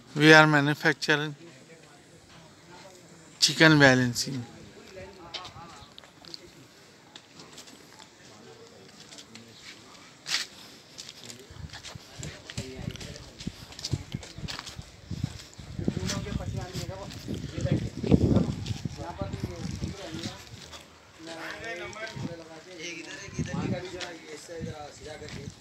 We are manufacturing chicken balancing. एक इधर एक इधर की गाड़ी जरा ये इससे जरा सीधा करके